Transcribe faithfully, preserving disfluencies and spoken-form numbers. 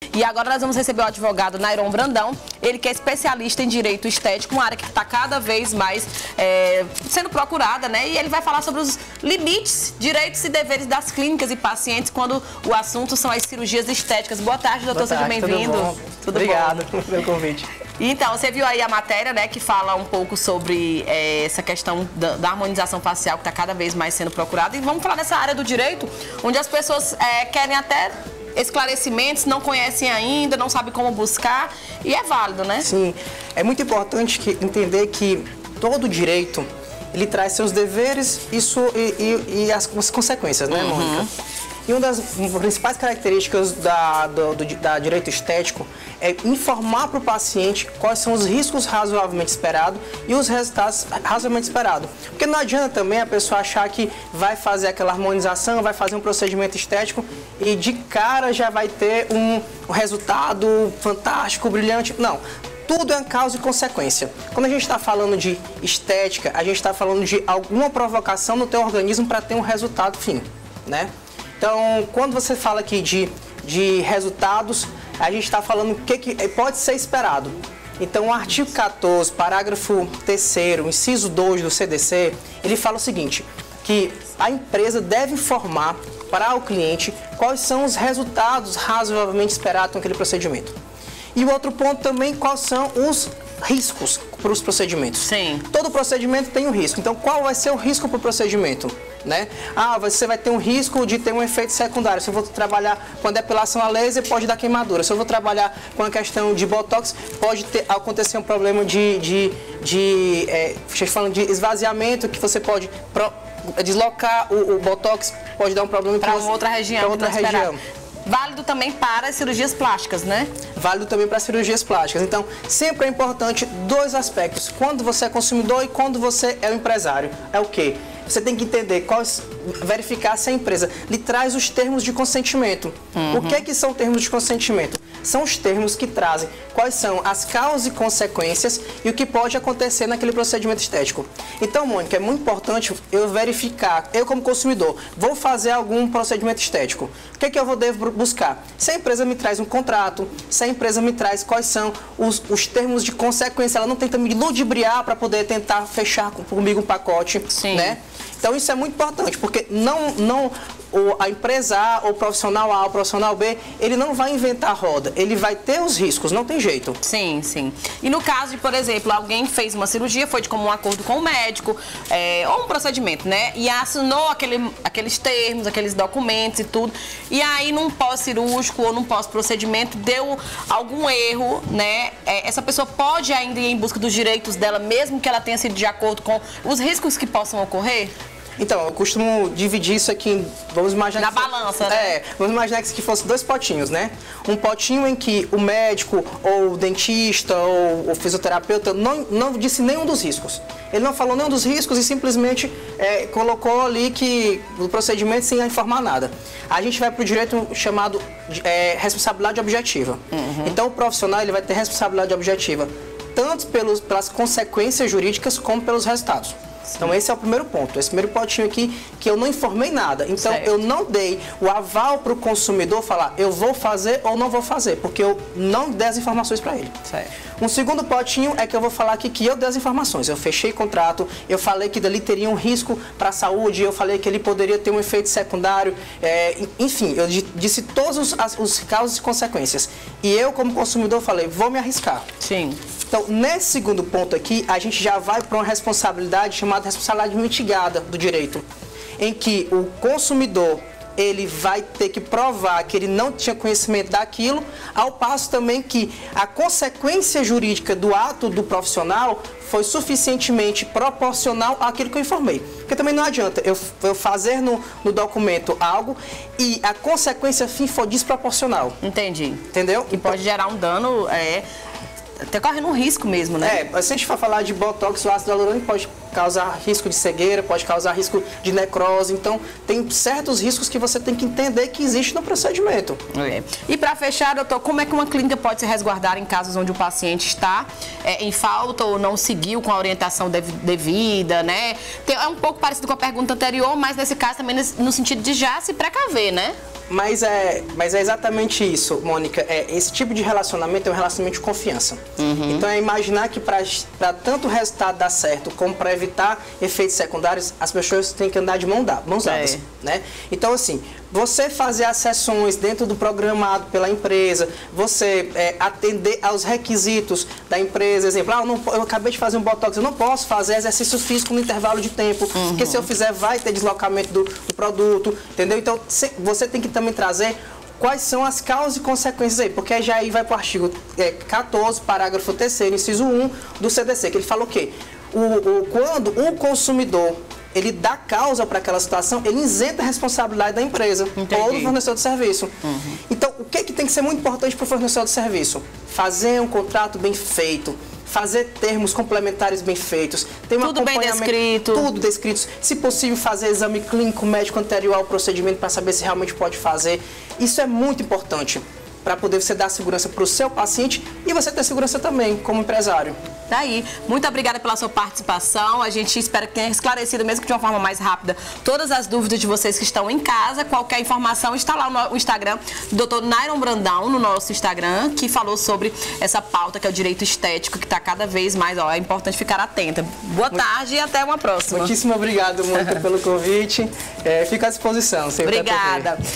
E agora nós vamos receber o advogado Nairon Brandão, ele que é especialista em direito estético, uma área que está cada vez mais é, sendo procurada, né? E ele vai falar sobre os limites, direitos e deveres das clínicas e pacientes quando o assunto são as cirurgias estéticas. Boa tarde, doutor, seja bem-vindo. Tudo, tudo Obrigado bom? Pelo convite. Então, você viu aí a matéria, né, que fala um pouco sobre é, essa questão da, da harmonização facial que está cada vez mais sendo procurada. E vamos falar dessa área do direito, onde as pessoas é, querem até esclarecimentos, não conhecem ainda, não sabem como buscar, e é válido, né? Sim, é muito importante que, entender que todo direito, ele traz seus deveres e, su, e, e, e as, as consequências, né, uhum. Mônica? E uma das principais características da, do, do da direito estético é informar para o paciente quais são os riscos razoavelmente esperados e os resultados razoavelmente esperados. Porque não adianta também a pessoa achar que vai fazer aquela harmonização, vai fazer um procedimento estético e de cara já vai ter um, um resultado fantástico, brilhante. Não. Tudo é causa e consequência. Quando a gente está falando de estética, a gente está falando de alguma provocação no teu organismo para ter um resultado fim, né? Então, quando você fala aqui de, de resultados, a gente está falando o que, que pode ser esperado. Então, o artigo quatorze, parágrafo terceiro, inciso dois do C D C, ele fala o seguinte, que a empresa deve informar para o cliente quais são os resultados razoavelmente esperados com aquele procedimento. E o outro ponto também, quais são os riscos para os procedimentos. Sim. Todo procedimento tem um risco. Então, qual vai ser o risco para o procedimento? Né? Ah, você vai ter um risco de ter um efeito secundário. Se eu vou trabalhar com a depilação a laser, pode dar queimadura. Se eu vou trabalhar com a questão de botox, pode ter, acontecer um problema de, de, de, é, falando de esvaziamento, que você pode pro, deslocar o, o botox, pode dar um problema para outra região. Para outra região. Válido também para as cirurgias plásticas, né? Válido também para as cirurgias plásticas. Então, sempre é importante dois aspectos. Quando você é consumidor e quando você é o empresário. É o quê? Você tem que entender, quais, verificar se a empresa lhe traz os termos de consentimento. Uhum. O que, que são termos de consentimento? São os termos que trazem quais são as causas e consequências e o que pode acontecer naquele procedimento estético. Então, Mônica, é muito importante eu verificar, eu como consumidor, vou fazer algum procedimento estético. O que, que eu vou devo buscar? Se a empresa me traz um contrato, se a empresa me traz quais são os, os termos de consequência, ela não tenta me ludibriar para poder tentar fechar comigo um pacote, Sim. né? Então isso é muito importante, porque não, não, o, a empresa A, ou o profissional A, o profissional B, ele não vai inventar a roda, ele vai ter os riscos, não tem jeito. Sim, sim. E no caso de, por exemplo, alguém fez uma cirurgia, foi de comum acordo com o médico, é, ou um procedimento, né? E assinou aquele, aqueles termos, aqueles documentos e tudo, e aí num pós-cirúrgico ou num pós-procedimento deu algum erro, né? É, essa pessoa pode ainda ir em busca dos direitos dela, mesmo que ela tenha sido de acordo com os riscos que possam ocorrer? Então, eu costumo dividir isso aqui em, vamos imaginar... Na que balança, fosse, né? É, vamos imaginar que fossem dois potinhos, né? Um potinho em que o médico, ou o dentista, ou o fisioterapeuta não, não disse nenhum dos riscos. Ele não falou nenhum dos riscos e simplesmente é, colocou ali que o procedimento sem informar nada. A gente vai para o direito chamado é, responsabilidade objetiva. Uhum. Então, o profissional ele vai ter responsabilidade objetiva, tanto pelos, pelas consequências jurídicas como pelos resultados. Sim. Então esse é o primeiro ponto, esse primeiro pontinho aqui que eu não informei nada. Então certo. Eu não dei o aval para o consumidor falar eu vou fazer ou não vou fazer, porque eu não dei as informações para ele. Certo. Um segundo potinho é que eu vou falar aqui que eu dei as informações, eu fechei contrato, eu falei que dali teria um risco para a saúde, eu falei que ele poderia ter um efeito secundário, é, enfim, eu disse todos os, as, os causas e consequências. E eu como consumidor falei, vou me arriscar. Sim. Então, nesse segundo ponto aqui, a gente já vai para uma responsabilidade chamada responsabilidade mitigada do direito, em que o consumidor ele vai ter que provar que ele não tinha conhecimento daquilo, ao passo também que a consequência jurídica do ato do profissional foi suficientemente proporcional àquilo que eu informei. Porque também não adianta eu, eu fazer no, no documento algo e a consequência fim for desproporcional. Entendi. Entendeu? E pode gerar um dano... É... até correndo um risco mesmo, né? É, se a gente for falar de botox, o ácido hialurônico pode causar risco de cegueira, pode causar risco de necrose. Então, tem certos riscos que você tem que entender que existe no procedimento. É. E para fechar, doutor, como é que uma clínica pode se resguardar em casos onde o paciente está é, em falta ou não seguiu com a orientação devida, né? Tem, é um pouco parecido com a pergunta anterior, mas nesse caso também no sentido de já se precaver, né? Mas é, mas é exatamente isso, Mônica. É, esse tipo de relacionamento é um relacionamento de confiança. Uhum. Então é imaginar que para tanto o resultado dar certo como para evitar efeitos secundários, as pessoas têm que andar de mão da, mãos dadas. É. Né? Então, assim, você fazer as sessões dentro do programado pela empresa, você é, atender aos requisitos da empresa, exemplo, ah, eu, não, eu acabei de fazer um botox, eu não posso fazer exercício físico no intervalo de tempo, uhum. porque se eu fizer vai ter deslocamento do, do produto, entendeu? Então, você tem que também trazer quais são as causas e consequências aí, porque já aí vai para o artigo é, quatorze, parágrafo terceiro, inciso um do C D C, que ele fala o quê? O, o, quando um consumidor ele dá causa para aquela situação, ele isenta a responsabilidade da empresa. Entendi. Ou do fornecedor de serviço. Uhum. Então, o que, que tem que ser muito importante para o fornecedor de serviço? Fazer um contrato bem feito, fazer termos complementares bem feitos, ter um tudo bem descrito. Tudo descrito. Se possível, fazer exame clínico médico anterior ao procedimento para saber se realmente pode fazer. Isso é muito importante para poder você dar segurança para o seu paciente e você ter segurança também como empresário. Daí, muito obrigada pela sua participação. A gente espera que tenha esclarecido, mesmo que de uma forma mais rápida, todas as dúvidas de vocês que estão em casa. Qualquer informação está lá no Instagram do doutor Nairon Brandão, no nosso Instagram, que falou sobre essa pauta que é o direito estético, que está cada vez mais, ó, é importante ficar atenta. Boa muito, tarde e até uma próxima. Muitíssimo obrigado, Mônica, pelo convite. É, fico à disposição. Obrigada.